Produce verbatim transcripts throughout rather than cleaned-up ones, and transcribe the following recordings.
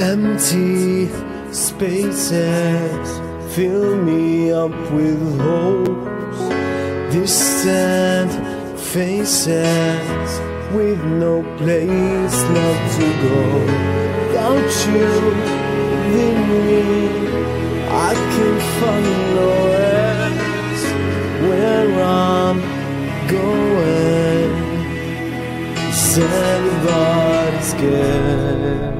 Empty spaces fill me up with holes. Distant faces with no place left to go. Without you in me, I can find no rest. Where I'm going, is anybody's guess.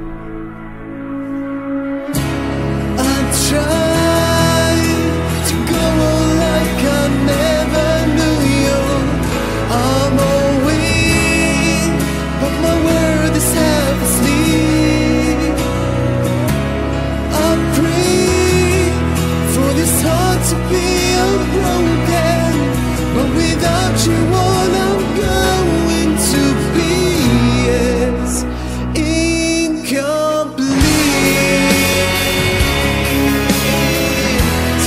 To be unbroken, but without you all I'm going to be is incomplete.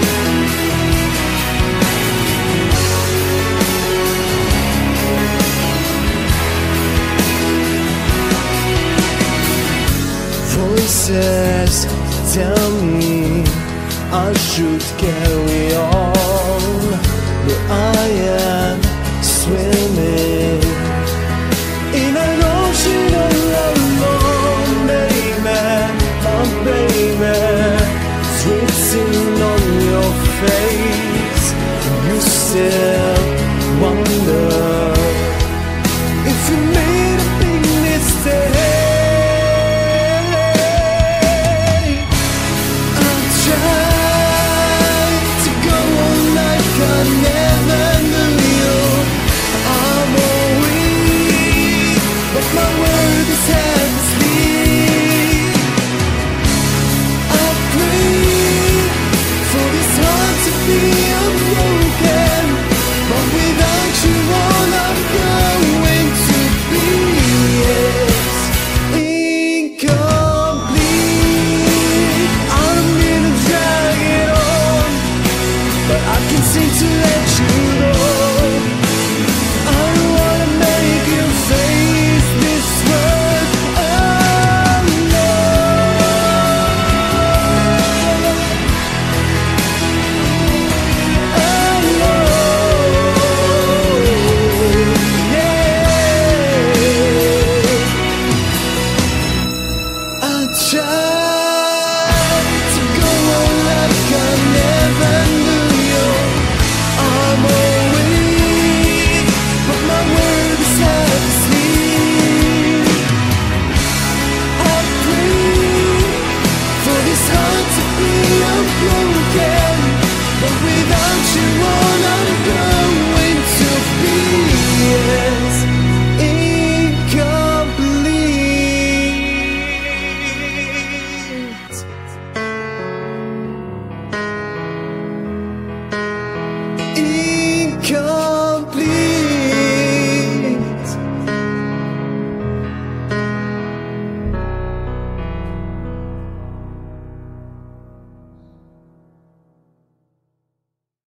Voices tell me I should carry on, but I am swimming